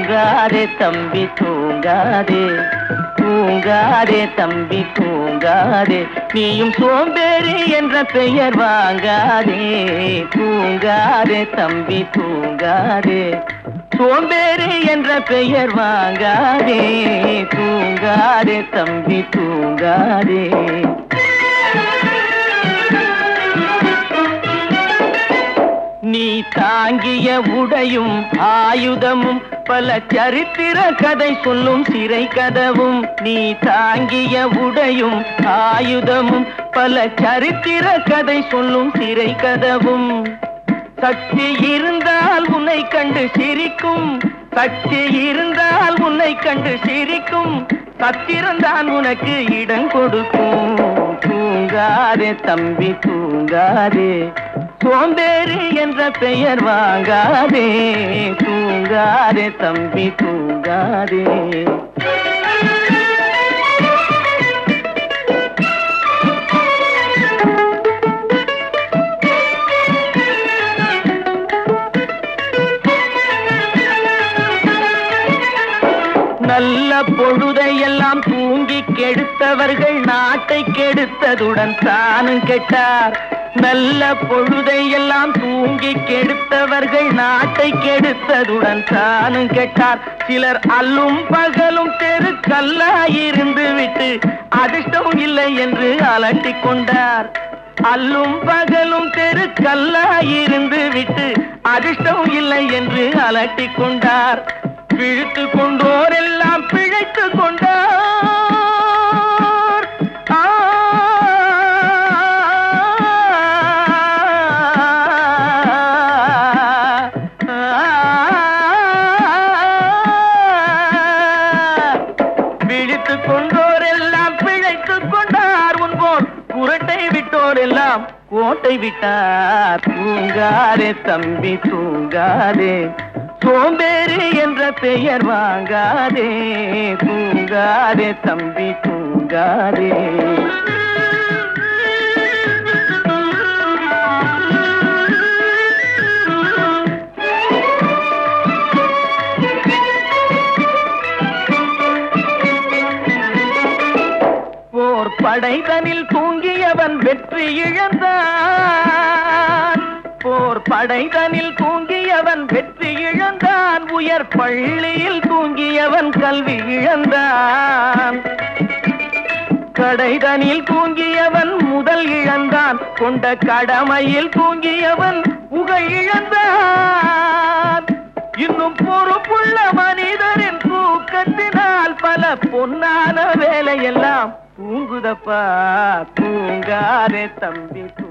தூங்காதே தம்பி தூங்காதே, தூங்காதே தம்பி தூங்காதே, நீயும் சோம்பேறி என்ற பெயர் வாங்காதே. தூங்காதே தம்பி தூங்காதே, சோம்பேறி என்ற பெயர் வாங்காதே. தூங்காதே தம்பி தூங்காதே. நீ தாங்கிய உடையும் ஆயுதமும் பல சரித்திர கதை சொல்லும் சிறை கதவும். நீ தாங்கிய உடையும் ஆயுதமும் பல சரித்திர கதை சொல்லும் சிறை கதவும். சக்தி இருந்தால் உன்னை கண்டு சிரிக்கும், சக்தி இருந்தால் உன்னை கண்டு சிரிக்கும், சத்திரந்தான் உனக்கு இடம் கொடுக்கும். தூங்காதே தம்பி தூங்காதே, சோம்பேறி என்ற பெயர் வாங்காதே. தூங்காதே தம்பி தூங்காதே. நல்ல பொழுதையெல்லாம் தூங்கி கெடுத்தவர்கள் நாட்டை கெடுத்ததுடன் தானும் கெட்டார். நல்ல பொழுதையெல்லாம் தூங்கி கெடுத்தவர்கள் நாட்டை கெடுத்ததுடன் தானும் கெட்டார். சிலர் அல்லும் பகலும் தெருக்கல்லாயிருந்து விட்டு அதிர்ஷ்டம் இல்லை என்று அலட்டிக் கொண்டார். அல்லும் பகலும் தெருக்கல்லாயிருந்து விட்டு அதிர்ஷ்டம் இல்லை என்று அலட்டிக் கொண்டார். பிழைத்து கொண்டோர் எல்லாம் பிழைத்து கொண்டார். பிழைத்து கொண்டோர் எல்லாம் பிழைத்து கொண்டார். உன்போல் குரட்டை விட்டோர் எல்லாம் கோட்டை விட்டார். தூங்காதே தம்பி தூங்காதே, சோம்பேறி என்ற பெயர் வாங்காதே. தூங்காதே தம்பி தூங்காதே. போர் படைதனில் தூங்கியவன் வெற்றி இழந்தான். போர் படைதனில் தூங்கியவன் வெற்றி இழந்தான். உயர் பள்ளியில் தூங்கியவன் கல்வி இழந்தான். கடைதனில் தூங்கியவன் முதல் இழந்தான். கொண்ட கடமையில் தூங்கியவன் புகழ் இழந்தான். இன்னும் பொறுப்புள்ள மனிதரின் தூக்கத்தினால் பல பொன்னான வேலையெல்லாம் தூங்குதப்பா. தூங்காதே தம்பி.